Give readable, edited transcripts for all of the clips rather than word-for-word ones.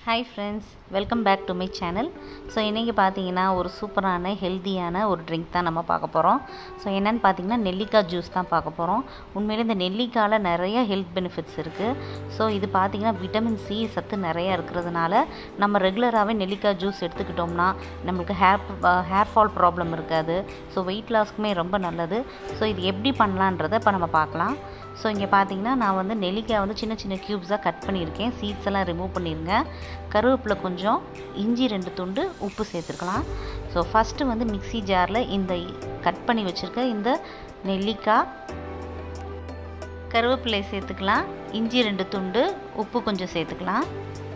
Hi friends, welcome back to my channel. So இன்னைக்கு பாத்தீங்கன்னா ஒரு சூப்பரான ஹெல்தியான ஒரு ட்ரிங்க் தான் நம்ம பார்க்க போறோம். ஸோ என்னன்னு பாத்தீங்கன்னா நெல்லிக்காய் ஜூஸ் தான் பார்க்க போறோம். உண்மையிலே இந்த நெல்லிக்காயில நிறைய ஹெல்த் பெனிஃபிட்ஸ் இருக்கு. ஸோ இது பாத்தீங்கன்னா விட்டமின் சி சத்து நிறைய இருக்கிறதுனால நம்ம ரெகுலராகவே நெல்லிக்காய் ஜூஸ் எடுத்துக்கிட்டோம்னா நமக்கு ஹேர் ஃபால் ப்ராப்ளம் இருக்காது. ஸோ வெயிட் லாஸ்க்குமே ரொம்ப நல்லது. ஸோ இது எப்படி பண்ணலான்றதை இப்போ நம்ம பார்க்கலாம். ஸோ இங்கே பார்த்தீங்கன்னா நான் வந்து நெல்லிக்காய் வந்து சின்ன சின்ன க்யூப்ஸாக கட் பண்ணியிருக்கேன். சீட்ஸ் எல்லாம் ரிமூவ் பண்ணிடுங்க. கருவேப்பிலை கொஞ்சம், இஞ்சி 2 துண்டு, உப்பு சேர்த்துக்கலாம். ஸோ ஃபஸ்ட்டு வந்து மிக்ஸி ஜாரில் இந்த கட் பண்ணி வச்சுருக்க இந்த நெல்லிக்காய், கருவேப்பிலை சேர்த்துக்கலாம், இஞ்சி 2 துண்டு, உப்பு கொஞ்சம் சேர்த்துக்கலாம்.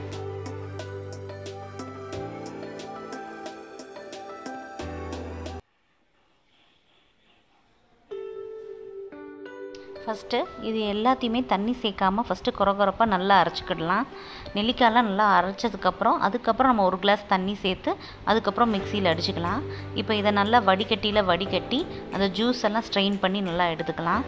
ஃபஸ்ட்டு இது எல்லாத்தையுமே தண்ணி சேர்க்காமல் ஃபஸ்ட்டு கொரப்பாக நல்லா அரைச்சிக்கிடலாம். நெல்லிக்காயெலாம் நல்லா அரைச்சதுக்கப்புறம் அதுக்கப்புறம் நம்ம 1 கிளாஸ் தண்ணி சேர்த்து அதுக்கப்புறம் மிக்சியில் அடிச்சுக்கலாம். இப்போ இதை நல்லா வடிகட்டி அந்த ஜூஸ் எல்லாம் ஸ்ட்ரெயின் பண்ணி நல்லா எடுத்துக்கலாம்.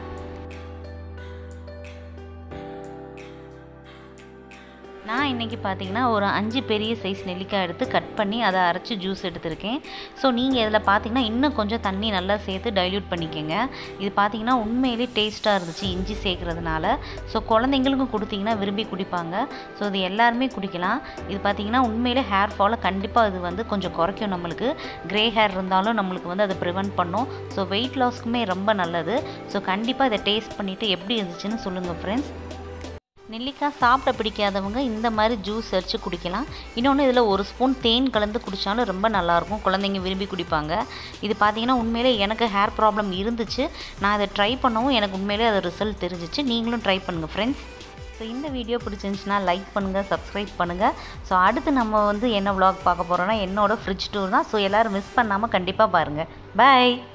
நான் இன்றைக்கி பார்த்தீங்கன்னா ஒரு 5 பெரிய சைஸ் நெல்லிக்காய் எடுத்து கட் பண்ணி அதை அரைச்சி ஜூஸ் எடுத்திருக்கேன். ஸோ நீங்கள் இதில் பார்த்தீங்கன்னா இன்னும் கொஞ்சம் தண்ணி நல்லா சேர்த்து டைல்யூட் பண்ணிக்கோங்க. இது பார்த்தீங்கன்னா உண்மையிலே டேஸ்ட்டாக இருந்துச்சு இஞ்சி சேர்க்குறதுனால. ஸோ குழந்தைங்களுக்கும் கொடுத்தீங்கன்னா விரும்பி குடிப்பாங்க. ஸோ இது எல்லாருமே குடிக்கலாம். இது பார்த்தீங்கன்னா உண்மையிலே ஹேர் ஃபாலை கண்டிப்பாக இது வந்து கொஞ்சம் குறைக்கும். நம்மளுக்கு க்ரே ஹேர் இருந்தாலும் நம்மளுக்கு வந்து அதை ப்ரிவென்ட் பண்ணும். ஸோ வெயிட் லாஸ்க்குமே ரொம்ப நல்லது. ஸோ கண்டிப்பாக இதை டேஸ்ட் பண்ணிவிட்டு எப்படி இருந்துச்சுன்னு சொல்லுங்கள் ஃப்ரெண்ட்ஸ். நெல்லிக்காய் சாப்பிட பிடிக்காதவங்க இந்த மாதிரி ஜூஸ் அடித்து குடிக்கலாம். இன்னொன்று இதில் 1 ஸ்பூன் தேன் கலந்து குடித்தாலும் ரொம்ப நல்லாயிருக்கும். குழந்தைங்க விரும்பி குடிப்பாங்க. இது பார்த்தீங்கன்னா உண்மையிலே எனக்கு ஹேர் ப்ராப்ளம் இருந்துச்சு. நான் அதை ட்ரை பண்ணவும் எனக்கு உண்மையிலே அது ரிசல்ட் தெரிஞ்சிச்சு. நீங்களும் ட்ரை பண்ணுங்கள் ஃப்ரெண்ட்ஸ். ஸோ இந்த வீடியோ பிடிச்சிருந்துச்சுன்னா லைக் பண்ணுங்கள், சப்ஸ்கிரைப் பண்ணுங்கள். ஸோ அடுத்து நம்ம வந்து என்ன vlog பார்க்க போகிறோன்னா என்னோடய ஃப்ரிட்ஜ் டூர் தான். ஸோ எல்லோரும் மிஸ் பண்ணாமல் கண்டிப்பாக பாருங்கள். பாய்.